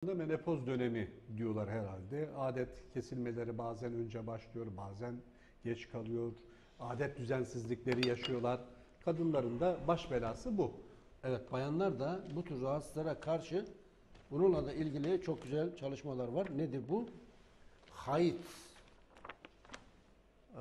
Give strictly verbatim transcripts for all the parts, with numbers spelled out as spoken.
Menopoz dönemi diyorlar herhalde. Adet kesilmeleri bazen önce başlıyor, bazen geç kalıyor. Adet düzensizlikleri yaşıyorlar. Kadınların da baş belası bu. Evet, bayanlar da bu tür rahatsızlara karşı bununla da ilgili çok güzel çalışmalar var. Nedir bu? Hayıt. Ee,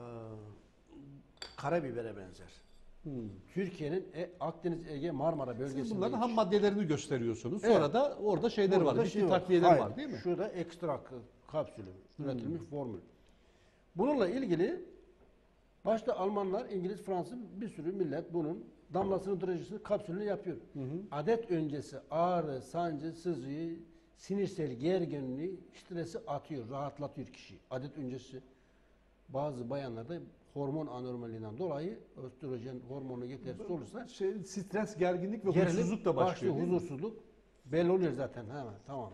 Karabibere benzer. Hmm. Türkiye'nin e, Akdeniz, Ege, Marmara bölgesinde. Siz bunların ham maddelerini gösteriyorsunuz. Sonra Evet. da orada şeyleri Burada var, şey bitki takviyeleri Hayır, var değil mi? Şurada ekstrak kapsülü, üretilmiş Hmm. formül. Bununla ilgili başta Almanlar, İngiliz, Fransız bir sürü millet bunun damlasını, drajisini, kapsülünü yapıyor. Hı hı. Adet öncesi ağrı, sancı, sızıyı, sinirsel gerginliği, stresi atıyor, rahatlatıyor kişiyi. Adet öncesi bazı bayanlarda hormon anormalinden dolayı östrojen hormonu yetersiz olursa Şey, stres, gerginlik ve gerilim huzursuzluk da başlıyor. değil mi? huzursuzluk belli oluyor zaten hemen, tamam.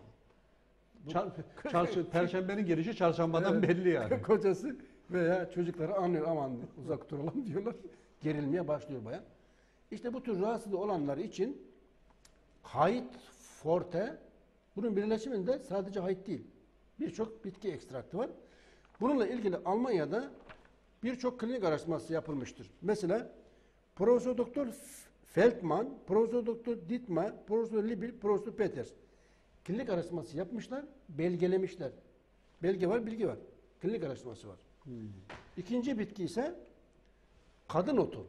Çar, çarşı, Perşembenin gelişi çarşambadan Evet. belli yani. Kocası veya çocukları anlıyor, aman uzak duralım diyorlar. Gerilmeye başlıyor bayan. İşte bu tür rahatsızlığı olanlar için Hayıt Forte, bunun birleşiminde sadece hayıt değil, birçok bitki ekstraktı var. Bununla ilgili Almanya'da birçok klinik araştırması yapılmıştır. Mesela Profesör Doktor Feldman, Profesör Doktor Dittmar, Profesör Liebel, Profesör Peters klinik araştırması yapmışlar, belgelemişler. Belge var, bilgi var. Klinik araştırması var. Hmm. İkinci bitki ise kadın otu.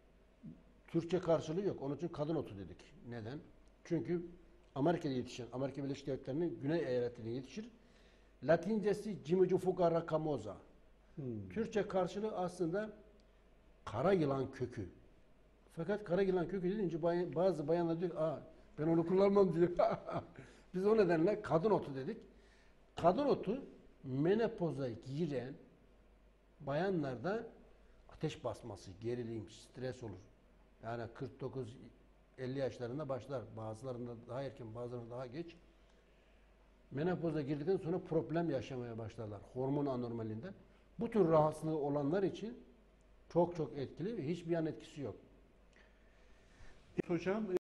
Türkçe karşılığı yok. Onun için kadın otu dedik. Neden? Çünkü Amerika'da yetişen, Amerika Birleşik Devletleri'nin güney eyaletinde yetişir. Latincesi Cimicufuga racamosa. Hmm. Türkçe karşılığı aslında kara yılan kökü. Fakat kara yılan kökü deyince bay- bazı bayanlar diyor, aa ben onu kullanmam diyor. Biz o nedenle kadın otu dedik. Kadın otu menopoza giren bayanlarda ateş basması, gerilim, stres olur. Yani kırk dokuz elli yaşlarında başlar. Bazılarında daha erken, bazılarında daha geç. Menopoza girdikten sonra problem yaşamaya başlarlar. Hormon anormalinden. Bu tür rahatsızlığı olanlar için çok çok etkili ve hiçbir yan etkisi yok. Hocam